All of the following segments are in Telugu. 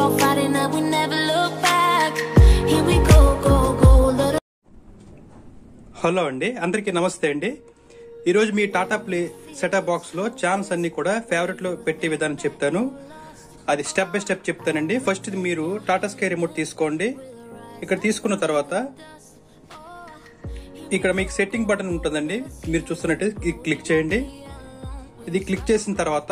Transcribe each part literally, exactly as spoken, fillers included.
on Friday night, we never look back. Here we go, go, go. Hello అండి, అందరికీ నమస్తే అండి. ఈరోజు మీ టాటా ప్లే సెటప్ బాక్స్ లో ఛానల్స్ అన్ని కూడా ఫేవరెట్ లో పెట్టే విధానం చెప్తాను. అది స్టెప్ బై స్టెప్ చెప్తానండి. ఫస్ట్ మీరు టాటా స్కై రిమోట్ తీసుకోండి. ఇక్కడ తీసుకున్న తర్వాత ఇక్కడ మీకు సెట్టింగ్ బటన్ ఉంటుందండి, మీరు చూస్తున్నట్టు క్లిక్ చేయండి. ఇది క్లిక్ చేసిన తర్వాత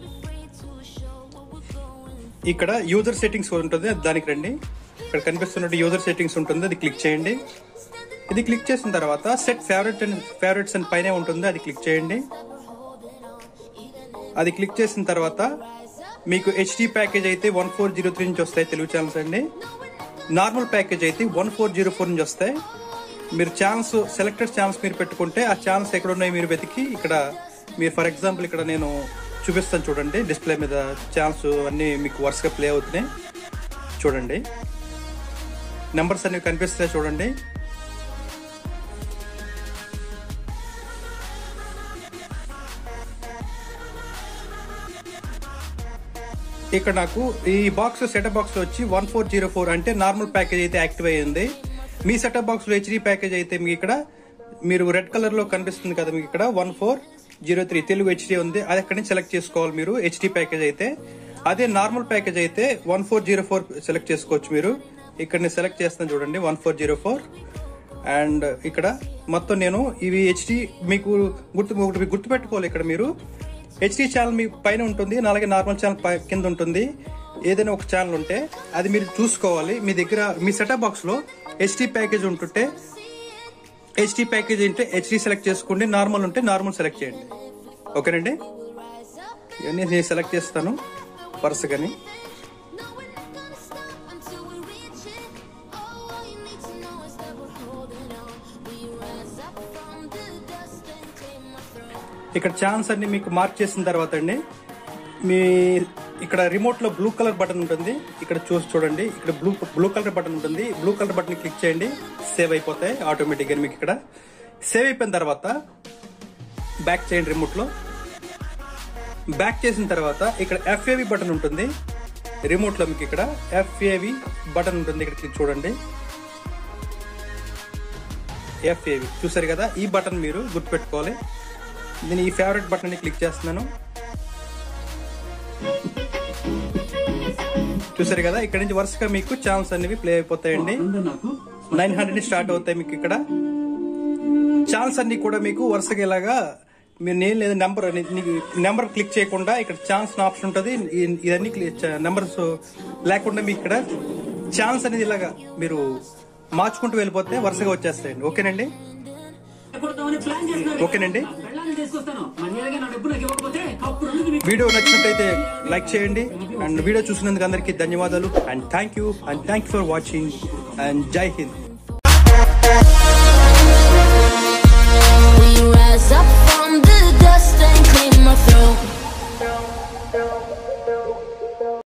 ఇక్కడ యూజర్ సెట్టింగ్స్ ఉంటుంది, దానికి రండి. ఇక్కడ కనిపిస్తున్నట్టు యూజర్ సెట్టింగ్స్ ఉంటుంది, అది క్లిక్ చేయండి. ఇది క్లిక్ చేసిన తర్వాత సెట్ ఫేవరెట్ అండ్ ఫేవరెట్స్ అని పైన ఉంటుంది, అది క్లిక్ చేయండి. అది క్లిక్ చేసిన తర్వాత మీకు హెచ్డి ప్యాకేజ్ అయితే వన్ ఫోర్ జీరో త్రీ నుంచి వస్తాయి తెలుగు ఛానల్స్ అండి. నార్మల్ ప్యాకేజ్ అయితే వన్ ఫోర్ జీరో ఫోర్ నుంచి వస్తాయి. మీరు ఛానల్స్ సెలెక్టెడ్ ఛానల్స్ మీరు పెట్టుకుంటే ఆ ఛానల్స్ ఎక్కడ ఉన్నాయి మీరు వెతికి ఇక్కడ మీరు ఫర్ ఎగ్జాంపుల్ ఇక్కడ నేను చూపిస్తాను చూడండి. డిస్ప్లే మీద ఛానల్స్ అన్నీ మీకు వరుసగా ప్లే అవుతున్నాయి చూడండి. నెంబర్స్ అన్ని కనిపిస్తాయి చూడండి. ఇక్కడ నాకు ఈ బాక్స్ సెటప్ బాక్స్ వచ్చి వన్ ఫోర్ జీరో ఫోర్ అంటే నార్మల్ ప్యాకేజ్ అయితే యాక్టివ్ అయ్యింది. మీ సెటప్ బాక్స్ లో హెచ్డి ప్యాకేజ్ అయితే మీకు ఇక్కడ మీరు రెడ్ కలర్ లో కనిపిస్తుంది కదా, మీకు ఇక్కడ one four zero three Telugu HD ఉంది, అది అక్కడి నుంచి సెలెక్ట్ చేసుకోవాలి మీరు హెచ్డి ప్యాకేజ్ అయితే. అదే నార్మల్ ప్యాకేజ్ అయితే one four zero four select చేసుకోవచ్చు మీరు. ఇక్కడ నేను సెలెక్ట్ చేస్తాను చూడండి one four zero four. And ఇక్కడ మొత్తం నేను ఇవి హెచ్డి మీకు గుర్తు ఒకటి గుర్తుపెట్టుకోవాలి. ఇక్కడ మీరు హెచ్డి ఛానల్ మీ పైన ఉంటుంది, అలాగే నార్మల్ ఛానల్ కింద ఉంటుంది. ఏదైనా ఒక ఛానల్ ఉంటే అది మీరు చూసుకోవాలి. మీ దగ్గర మీ సెటప్ బాక్స్ లో హెచ్డి ప్యాకేజ్ ఉంటుంటే హెచ్డి ప్యాకేజ్ అంటే హెచ్డి సెలెక్ట్ చేసుకోండి, నార్మల్ ఉంటే నార్మల్ సెలెక్ట్ చేయండి. ఓకేనండి, ఇవన్నీ నేను సెలెక్ట్ చేస్తాను వరుసగాని. ఇక్కడ ఛాన్స్ అన్ని మీకు మార్క్ చేసిన తర్వాత అండి మీ ఇక్కడ రిమోట్ లో బ్లూ కలర్ బటన్ ఉంటుంది, ఇక్కడ చూసి చూడండి. ఇక్కడ బ్లూ బ్లూ కలర్ బటన్ ఉంటుంది, బ్లూ కలర్ బటన్ క్లిక్ చేయండి. సేవ్ అయిపోతాయి ఆటోమేటిక్ గా. మీకు ఇక్కడ సేవ్ అయిపోయిన తర్వాత బ్యాక్ చేయండి. రిమోట్ లో బ్యాక్ చేసిన తర్వాత ఇక్కడ ఎఫ్ఏవి బటన్ ఉంటుంది రిమోట్ లో. మీకు ఇక్కడ ఎఫ్ఏవి బటన్ ఉంటుంది, ఇక్కడ క్లిక్ చూడండి. ఎఫ్ఏవి చూసారు కదా, ఈ బటన్ మీరు గుర్తుపెట్టుకోవాలి. నేను ఈ ఫేవరెట్ బటన్ ని క్లిక్ చేస్తున్నాను. చూసారు కదా, ఇక్కడ నుంచి వరుసగా మీకు ఛానల్స్ అనేవి ప్లే అయిపోతాయండి. నైన్ హండ్రెడ్ స్టార్ట్ అవుతాయి మీకు ఇక్కడ ఛానల్స్ అన్ని కూడా మీకు వరుసగా ఇలాగా. మీరు నేను లేదా నెంబర్ నెంబర్ క్లిక్ చేయకుండా ఇక్కడ ఛానల్స్ ఆప్షన్ ఉంటుంది. ఇవన్నీ నెంబర్స్ లేకుండా మీకు ఇక్కడ ఛానల్స్ అనేది ఇలాగా మీరు మార్చుకుంటూ వెళ్ళిపోతే వరుసగా వచ్చేస్తాయండి. ఓకేనండి ఓకేనండి వీడియో నచ్చినట్టయితే లైక్ చేయండి. అండ్ వీడియో చూసినందుకు అందరికీ ధన్యవాదాలు. And thank you and thank you for watching. And జై హింద్.